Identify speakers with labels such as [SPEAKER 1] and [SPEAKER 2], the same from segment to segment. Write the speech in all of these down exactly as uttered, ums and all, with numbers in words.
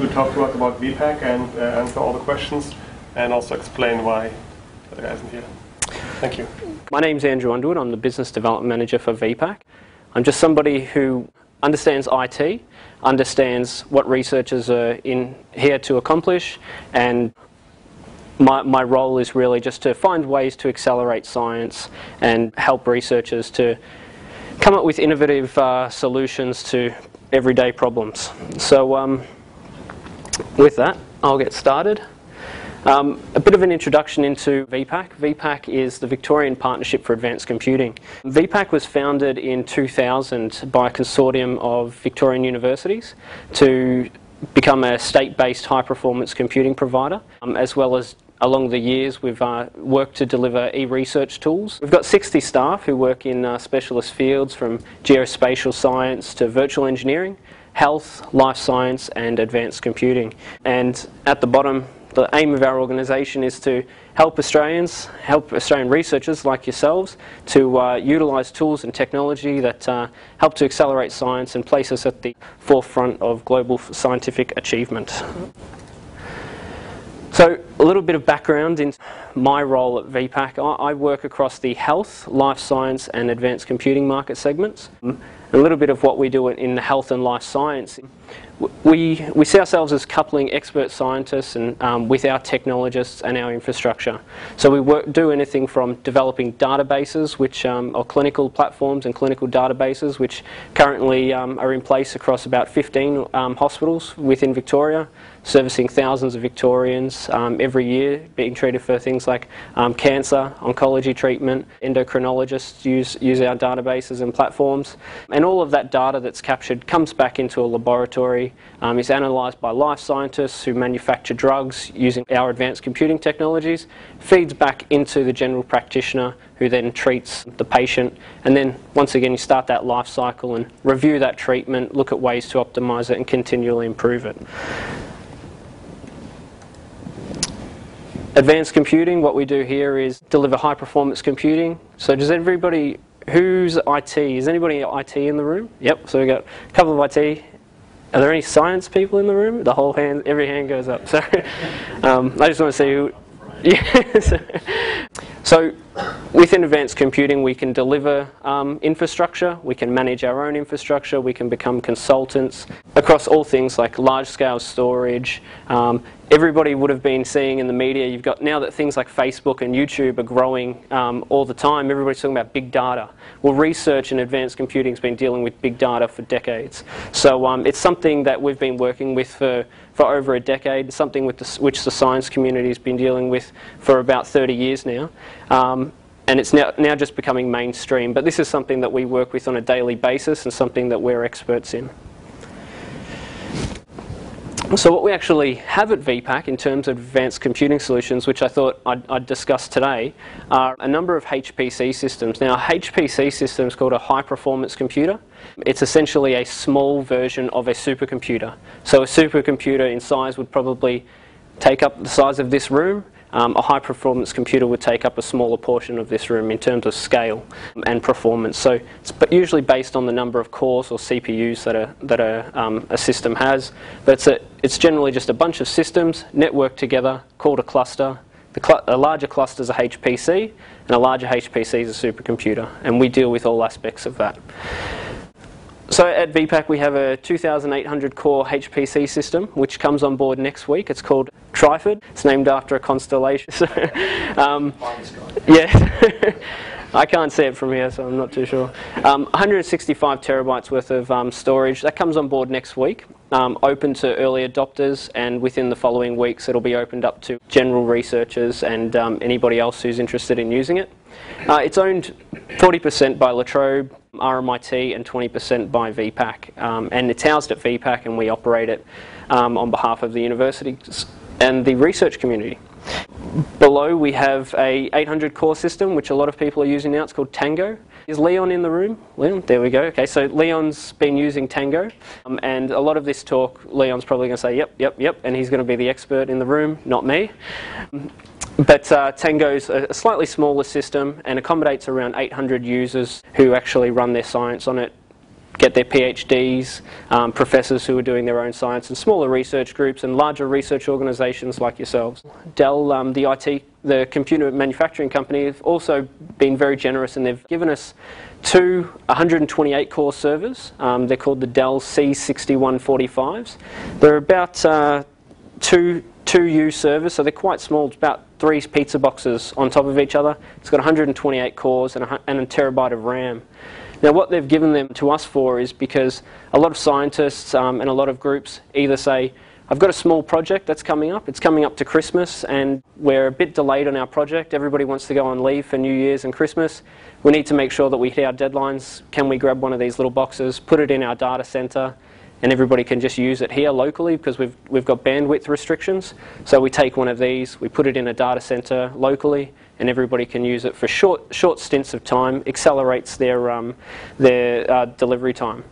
[SPEAKER 1] to talk to us about V PAC and uh, answer all the questions, and also explain why the guy isn't here. Thank you.
[SPEAKER 2] My name's Andrew Underwood. I'm the Business Development Manager for V PAC. I'm just somebody who understands I T, understands what researchers are in here to accomplish, and my, my role is really just to find ways to accelerate science and help researchers to come up with innovative uh, solutions to everyday problems. So um, with that, I'll get started. Um, a bit of an introduction into V PAC. V PAC is the Victorian Partnership for Advanced Computing. V PAC was founded in two thousand by a consortium of Victorian universities to become a state-based high-performance computing provider, um, as well as along the years we've uh, worked to deliver e-research tools. We've got sixty staff who work in uh, specialist fields from geospatial science to virtual engineering, health, life science and advanced computing. And at the bottom, the aim of our organisation is to help Australians, help Australian researchers like yourselves to uh, utilise tools and technology that uh, help to accelerate science and place us at the forefront of global scientific achievement. So a little bit of background into my role at V PAC. I, I work across the health, life science and advanced computing market segments. A little bit of what we do in the health and life science. We, we see ourselves as coupling expert scientists and, um, with our technologists and our infrastructure. So we work, do anything from developing databases, which um, are clinical platforms and clinical databases, which currently um, are in place across about fifteen um, hospitals within Victoria, servicing thousands of Victorians um, every year, being treated for things like um, cancer, oncology treatment. Endocrinologists use, use our databases and platforms. And all of that data that's captured comes back into a laboratory, um, is analysed by life scientists who manufacture drugs using our advanced computing technologies, feeds back into the general practitioner who then treats the patient, and then once again you start that life cycle and review that treatment, look at ways to optimise it and continually improve it. Advanced computing, what we do here is deliver high performance computing. So does everybody, who's I T? Is anybody I T in the room? Yep, so we've got a couple of I T. Are there any science people in the room? The whole hand, every hand goes up. So um, I just want to see who. Yeah. So within advanced computing we can deliver um, infrastructure, we can manage our own infrastructure, we can become consultants across all things like large scale storage. Um, everybody would have been seeing in the media, you've got now that things like Facebook and YouTube are growing um, all the time, everybody's talking about big data. Well, research in advanced computing has been dealing with big data for decades. So um, it's something that we've been working with for, for over a decade, something with the, which the science community has been dealing with for about thirty years now. Um, and it's now, now just becoming mainstream. But this is something that we work with on a daily basis and something that we're experts in. So what we actually have at V PAC in terms of advanced computing solutions, which I thought I'd, I'd discuss today, are a number of H P C systems. Now, a H P C system is called a high-performance computer. It's essentially a small version of a supercomputer. So a supercomputer in size would probably take up the size of this room. Um, a high-performance computer would take up a smaller portion of this room in terms of scale and performance. So it's usually based on the number of cores or C P Us that, a, that a, um, a system has. But it's, a, it's generally just a bunch of systems networked together called a cluster. The cl a larger cluster is a H P C, and a larger H P C is a supercomputer. And we deal with all aspects of that. So at V PAC we have a two thousand eight hundred core H P C system which comes on board next week. It's called Trifid. It's named after a constellation. um, yeah, I can't see it from here, so I'm not too sure. Um, one hundred sixty-five terabytes worth of um, storage. That comes on board next week. Um, open to early adopters, and within the following weeks it'll be opened up to general researchers and um, anybody else who's interested in using it. Uh, it's owned forty percent by La Trobe, R M I T, and twenty percent by V PAC. Um, and it's housed at V PAC, and we operate it um, on behalf of the university and the research community. Below we have a eight hundred core system, which a lot of people are using now. It's called Tango. Is Leon in the room? Leon, there we go. Okay, so Leon's been using Tango, um, and a lot of this talk, Leon's probably going to say, yep, yep, yep, and he's going to be the expert in the room, not me. But uh, Tango's a, a slightly smaller system and accommodates around eight hundred users who actually run their science on it get their PhDs, um, professors who are doing their own science, and smaller research groups and larger research organisations like yourselves. Dell, um, the I T, the computer manufacturing company, have also been very generous, and they've given us two one hundred twenty-eight core servers. Um, they're called the Dell C sixty-one forty-fives. They're about uh, two, two U servers, so they're quite small. It's about three pizza boxes on top of each other. It's got one hundred twenty-eight cores and a, and a terabyte of RAM. Now, what they've given them to us for is because a lot of scientists um, and a lot of groups either say, I've got a small project that's coming up, it's coming up to Christmas and we're a bit delayed on our project, everybody wants to go on leave for New Year's and Christmas, we need to make sure that we hit our deadlines, can we grab one of these little boxes, put it in our data centre, and everybody can just use it here locally because we've, we've got bandwidth restrictions. So we take one of these, we put it in a data centre locally, and everybody can use it for short, short stints of time, accelerates their, um, their uh, delivery time.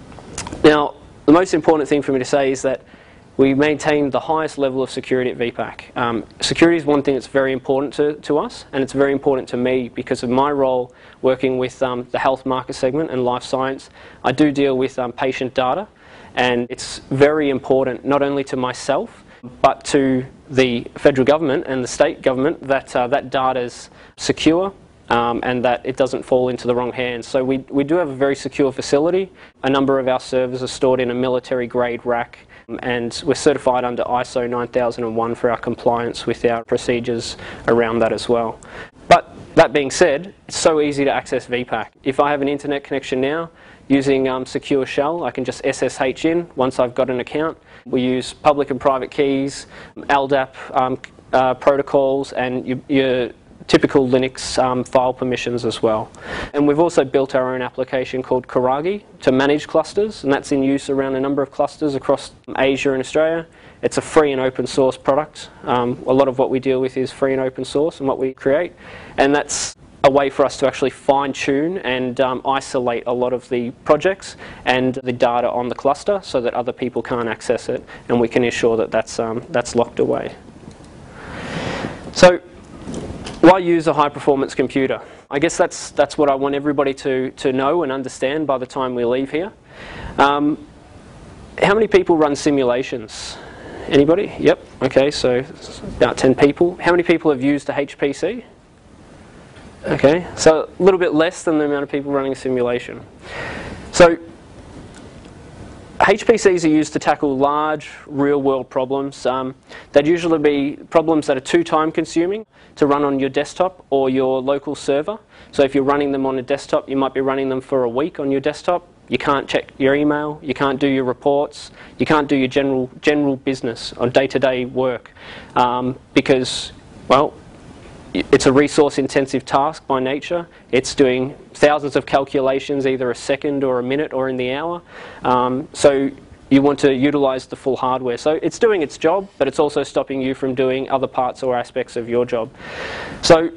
[SPEAKER 2] Now, the most important thing for me to say is that we maintain the highest level of security at V PAC. Um, security is one thing that's very important to, to us, and it's very important to me because of my role working with um, the health market segment and life science. I do deal with um, patient data, and it's very important not only to myself, but to the federal government and the state government that uh, that data is secure um, and that it doesn't fall into the wrong hands. So we, we do have a very secure facility. A number of our servers are stored in a military grade rack, and we're certified under I S O nine thousand one for our compliance with our procedures around that as well. But that being said, it's so easy to access V PAC. If I have an internet connection now, using um, Secure Shell, I can just S S H in once I've got an account. We use public and private keys, L D A P um, uh, protocols, and your, your typical Linux um, file permissions as well. And we've also built our own application called Karagi to manage clusters, and that's in use around a number of clusters across Asia and Australia. It's a free and open source product. Um, a lot of what we deal with is free and open source and what we create, and that's a way for us to actually fine-tune and um, isolate a lot of the projects and the data on the cluster so that other people can't access it, and we can ensure that that's, um, that's locked away. So, why use a high-performance computer? I guess that's, that's what I want everybody to, to know and understand by the time we leave here. Um, how many people run simulations? Anybody? Yep. Okay, so about ten people. How many people have used a H P C? Okay, so a little bit less than the amount of people running a simulation. So H P Cs are used to tackle large real-world problems. Um, they'd usually be problems that are too time-consuming to run on your desktop or your local server. So if you're running them on a desktop, you might be running them for a week on your desktop. You can't check your email, you can't do your reports, you can't do your general, general business or day-to-day work um, because, well, it's a resource-intensive task by nature. It's doing thousands of calculations, either a second or a minute or in the hour. Um, so you want to utilize the full hardware. So it's doing its job, but it's also stopping you from doing other parts or aspects of your job. So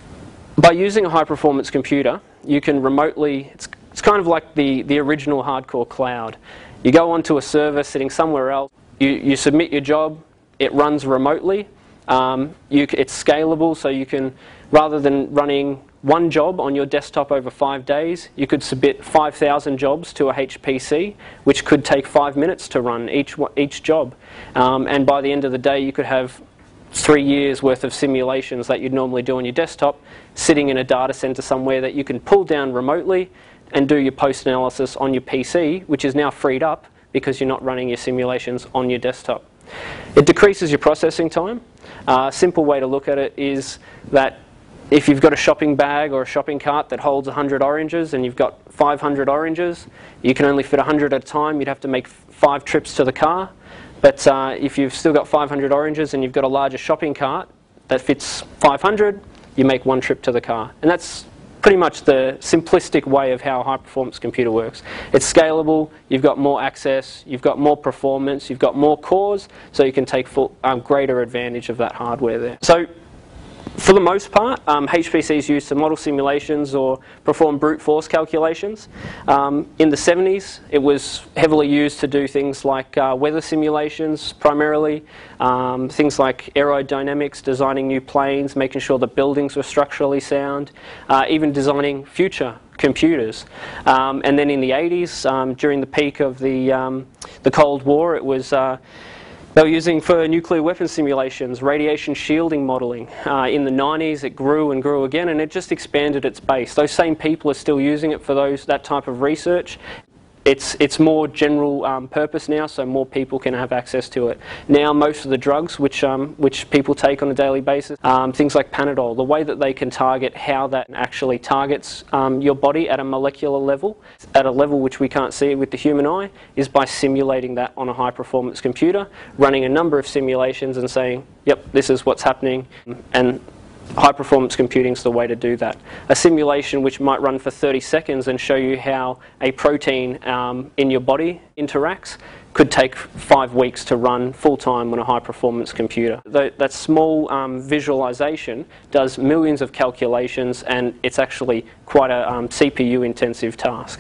[SPEAKER 2] by using a high-performance computer, you can remotely, it's, it's kind of like the, the original hardcore cloud. You go onto a server sitting somewhere else, you, you submit your job, it runs remotely. Um, you, it's scalable, so you can, rather than running one job on your desktop over five days, you could submit five thousand jobs to a H P C, which could take five minutes to run each, each job. Um, and by the end of the day, you could have three years worth of simulations that you'd normally do on your desktop, sitting in a data center somewhere that you can pull down remotely and do your post-analysis on your P C, which is now freed up because you're not running your simulations on your desktop. It decreases your processing time. Uh, a simple way to look at it is that if you've got a shopping bag or a shopping cart that holds one hundred oranges and you've got five hundred oranges, you can only fit one hundred at a time. You'd have to make five trips to the car. But uh, if you've still got five hundred oranges and you've got a larger shopping cart that fits five hundred, you make one trip to the car. And that's pretty much the simplistic way of how a high-performance computer works. It's scalable, you've got more access, you've got more performance, you've got more cores, so you can take full, um, greater advantage of that hardware there. So, for the most part, um, H P C is used to model simulations or perform brute force calculations. Um, in the seventies, it was heavily used to do things like uh, weather simulations primarily, um, things like aerodynamics, designing new planes, making sure the buildings were structurally sound, uh, even designing future computers. Um, and then in the eighties, um, during the peak of the, um, the Cold War, it was uh, they were using for nuclear weapon simulations, radiation shielding modelling. Uh, in the nineties, it grew and grew again, and it just expanded its base. Those same people are still using it for those that type of research. It's, it's more general um, purpose now, so more people can have access to it. Now most of the drugs which, um, which people take on a daily basis, um, things like Panadol, the way that they can target how that actually targets um, your body at a molecular level, at a level which we can't see with the human eye, is by simulating that on a high performance computer, running a number of simulations and saying, yep, this is what's happening, and high performance computing is the way to do that. A simulation which might run for thirty seconds and show you how a protein um, in your body interacts could take five weeks to run full time on a high performance computer. That, that small um, visualization does millions of calculations, and it's actually quite a um, C P U intensive task.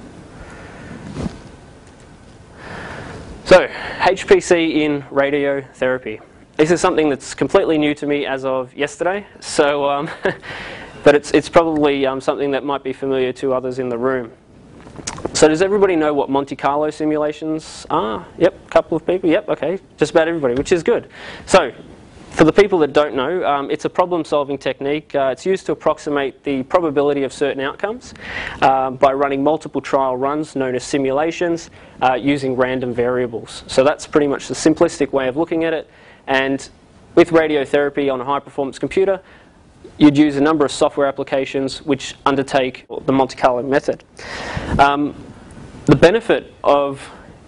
[SPEAKER 2] So, H P C in radiotherapy. This is something that's completely new to me as of yesterday, so, um, but it's, it's probably um, something that might be familiar to others in the room. So does everybody know what Monte Carlo simulations are? Yep, a couple of people, yep, okay, just about everybody, which is good. So, for the people that don't know, um, it's a problem-solving technique. Uh, it's used to approximate the probability of certain outcomes uh, by running multiple trial runs, known as simulations, uh, using random variables. So that's pretty much the simplistic way of looking at it. And with radiotherapy on a high-performance computer, you'd use a number of software applications which undertake the Monte Carlo method. Um, the benefit of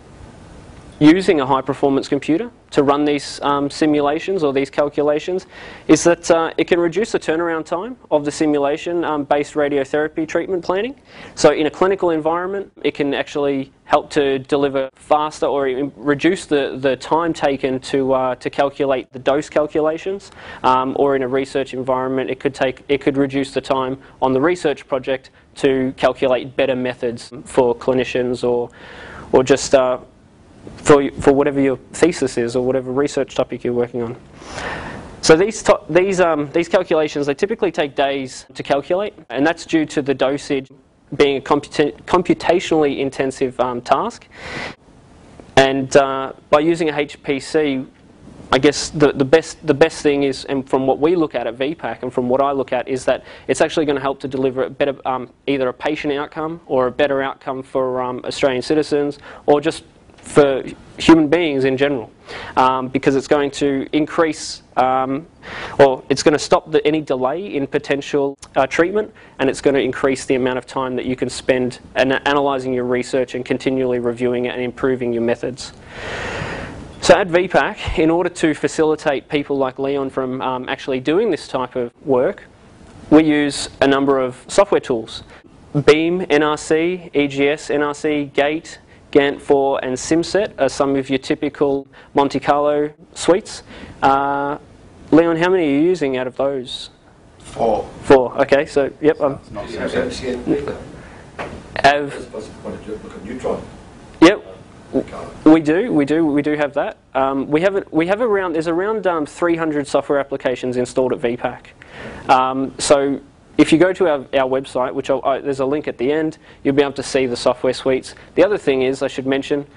[SPEAKER 2] using a high-performance computer to run these um, simulations or these calculations is that uh, it can reduce the turnaround time of the simulation-based um, radiotherapy treatment planning. So in a clinical environment, it can actually help to deliver faster or reduce the, the time taken to, uh, to calculate the dose calculations. Um, or in a research environment, it could, take, it could reduce the time on the research project to calculate better methods for clinicians or, or just uh, For, for whatever your thesis is or whatever research topic you're working on. So these, these, um, these calculations, they typically take days to calculate, and that's due to the dosage being a computa computationally intensive um, task. And uh, by using a H P C, I guess the, the, best, the best thing is, and from what we look at at V PAC and from what I look at, is that it's actually going to help to deliver a better, um, either a patient outcome or a better outcome for um, Australian citizens, or just for human beings in general, um, because it's going to increase, um, or it's going to stop the, any delay in potential uh, treatment, and it's going to increase the amount of time that you can spend an analysing your research and continually reviewing it and improving your methods. So at V PAC, in order to facilitate people like Leon from um, actually doing this type of work, we use a number of software tools. Beam N R C, E G S N R C, Gate, Gantt four and SimSet are some of your typical Monte Carlo suites. Uh, Leon, how many are you using out of those? Four. Four, okay, so, yep. Um,
[SPEAKER 3] do you have M C N Beta?
[SPEAKER 2] Have,
[SPEAKER 3] That's what you look at Neutron.
[SPEAKER 2] Yep, we do, we do, we do have that. Um, we have, it, we have around, there's around um, three hundred software applications installed at V PAC. Um, so, if you go to our, our website, which I'll, uh, there's a link at the end, you'll be able to see the software suites. The other thing is, I should mention,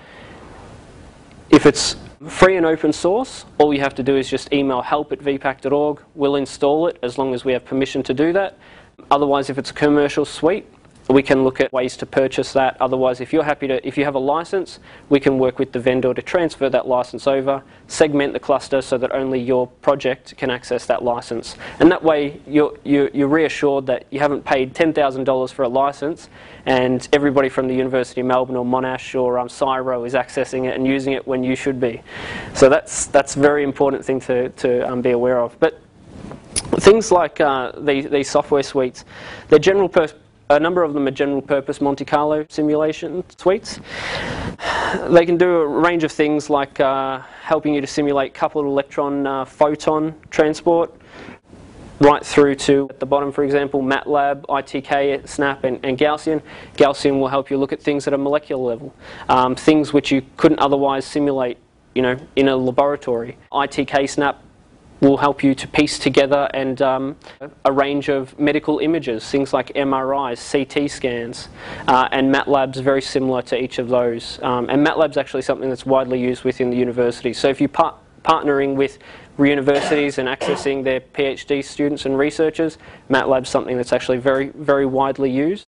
[SPEAKER 2] if it's free and open source, all you have to do is just email help at v pac dot org. We'll install it as long as we have permission to do that. Otherwise, if it's a commercial suite, we can look at ways to purchase that. Otherwise, if you're happy to, if you have a license, we can work with the vendor to transfer that license over, segment the cluster so that only your project can access that license. And that way, you're, you're, you're reassured that you haven't paid ten thousand dollars for a license and everybody from the University of Melbourne or Monash or um, CSIRO is accessing it and using it when you should be. So that's, that's a very important thing to, to um, be aware of. But things like uh, these, these software suites, they're general purpose. A number of them are general purpose Monte Carlo simulation suites. They can do a range of things like uh, helping you to simulate coupled electron uh, photon transport, right through to, at the bottom for example, MATLAB, I T K, SNAP and, and Gaussian. Gaussian will help you look at things at a molecular level, um, things which you couldn't otherwise simulate, you know, in a laboratory. I T K SNAP will help you to piece together and um, a range of medical images, things like M R Is, C T scans, uh, and MATLAB's very similar to each of those. Um, and MATLAB's actually something that's widely used within the university. So if you're par partnering with universities and accessing their PhD students and researchers, MATLAB's something that's actually very, very widely used.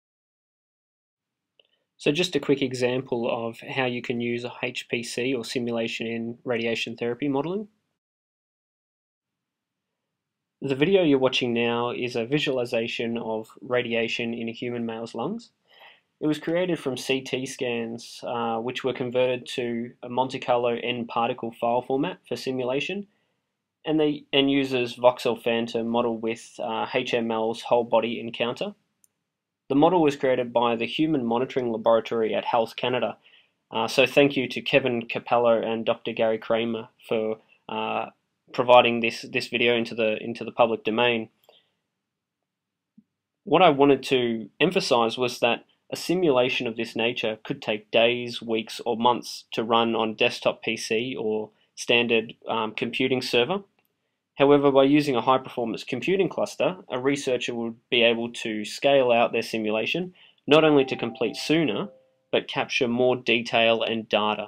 [SPEAKER 2] So just a quick example of how you can use a H P C or simulation in radiation therapy modeling. The video you're watching now is a visualization of radiation in a human male's lungs. It was created from C T scans, uh, which were converted to a Monte Carlo N particle file format for simulation, and, they, and uses voxel phantom model with uh, H M L's whole body encounter. The model was created by the Human Monitoring Laboratory at Health Canada. Uh, so thank you to Kevin Capello and Doctor Gary Kramer for uh, providing this this video into the into the public domain. What I wanted to emphasize was that a simulation of this nature could take days, weeks, or months to run on desktop P C or standard um, computing server. However, by using a high-performance computing cluster, a researcher would be able to scale out their simulation, not only to complete sooner, but capture more detail and data.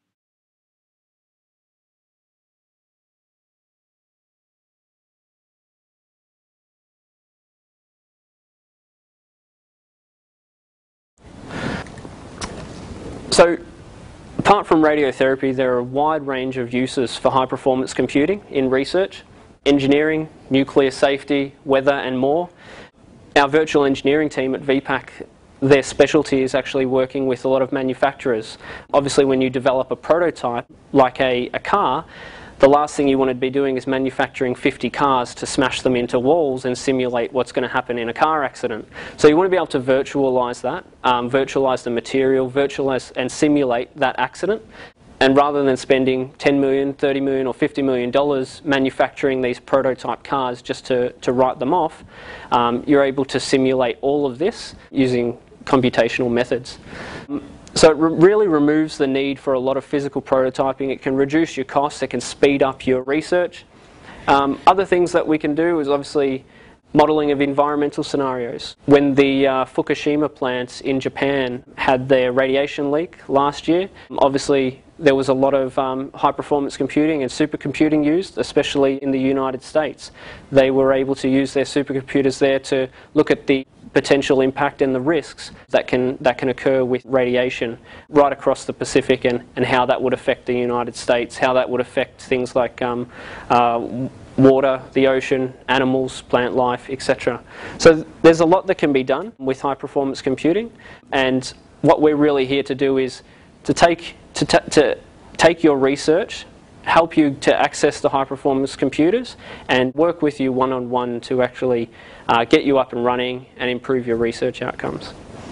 [SPEAKER 2] So, apart from radiotherapy, there are a wide range of uses for high-performance computing in research, engineering, nuclear safety, weather, and more. Our virtual engineering team at V PAC, their specialty is actually working with a lot of manufacturers. Obviously, when you develop a prototype, like a, a car, the last thing you want to be doing is manufacturing fifty cars to smash them into walls and simulate what's going to happen in a car accident. So you want to be able to virtualize that, um, virtualize the material, virtualize and simulate that accident. And rather than spending ten million dollars, thirty million dollars or fifty million dollars manufacturing these prototype cars just to, to write them off, um, you're able to simulate all of this using computational methods. So it re really removes the need for a lot of physical prototyping. It can reduce your costs, it can speed up your research. Um, other things that we can do is obviously modelling of environmental scenarios. When the uh, Fukushima plants in Japan had their radiation leak last year, obviously there was a lot of um, high-performance computing and supercomputing used, especially in the United States. They were able to use their supercomputers there to look at the potential impact and the risks that can that can occur with radiation right across the Pacific, and, and how that would affect the United States, how that would affect things like um, uh, water, the ocean, animals, plant life, et cetera. So there's a lot that can be done with high-performance computing, and what we're really here to do is to take to, to take your research, help you to access the high-performance computers, and work with you one-on-one to actually uh, get you up and running and improve your research outcomes.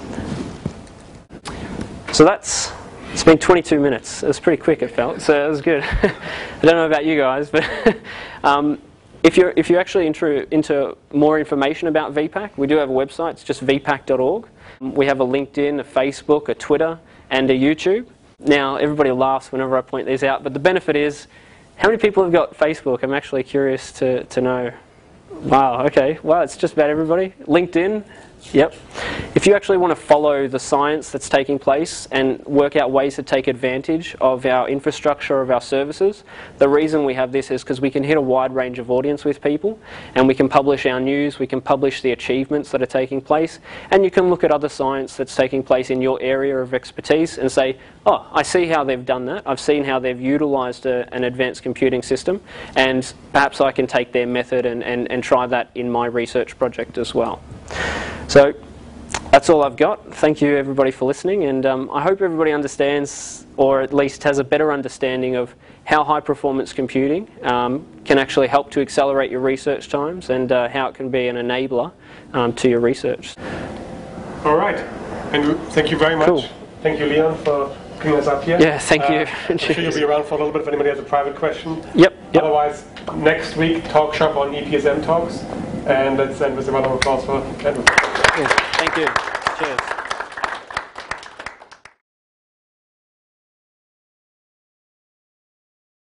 [SPEAKER 2] So that's, it's been twenty-two minutes. It was pretty quick, it felt, so it was good. I don't know about you guys, but um, if you're, if you're actually into, into more information about V PAC, we do have a website. It's just v pac dot org. We have a LinkedIn, a Facebook, a Twitter, and a YouTube. Now, everybody laughs whenever I point these out, but the benefit is, how many people have got Facebook? I'm actually curious to, to know. Wow, okay. Well, it's just about everybody. LinkedIn, yep. If you actually want to follow the science that's taking place and work out ways to take advantage of our infrastructure, of our services, the reason we have this is because we can hit a wide range of audience with people, and we can publish our news, we can publish the achievements that are taking place, and you can look at other science that's taking place in your area of expertise and say, oh, I see how they've done that, I've seen how they've utilized a, an advanced computing system, and perhaps I can take their method and, and, and try that in my research project as well. So that's all I've got. Thank you everybody for listening, and um, I hope everybody understands, or at least has a better understanding of how high performance computing um, can actually help to accelerate your research times, and uh, how it can be an enabler um, to your research.
[SPEAKER 1] All right, and thank you very much.
[SPEAKER 2] Cool.
[SPEAKER 1] Thank you, Leon, for bringing us up here.
[SPEAKER 2] Yeah, thank
[SPEAKER 1] uh,
[SPEAKER 2] you.
[SPEAKER 1] I'm sure you'll be around for a little bit if anybody has a private question.
[SPEAKER 2] Yep, yep.
[SPEAKER 1] Otherwise, next week, talk shop on E P S M talks. And let's end with a round of applause for Edward.
[SPEAKER 2] Yes, thank you.